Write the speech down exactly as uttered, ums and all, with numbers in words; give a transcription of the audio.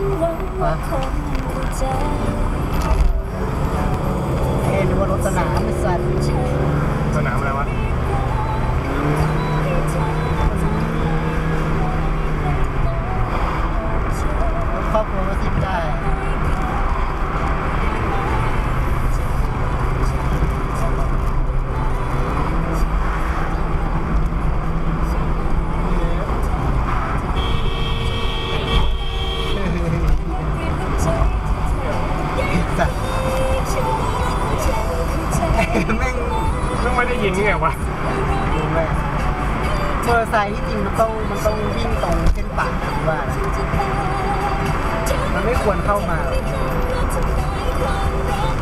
เอ๊ะดูว่ารถสนามไอ้สัตว์สนามอะไรวะรถครอบครัวก็ทิ้งได้แม่งไม่ได้ยินนี่ไงวะดูแม่เมอร์ไซค์ที่จริงมันต้องมันต้องวิ่งตรงเส้นป่าว่านะมันไม่ควรเข้ามา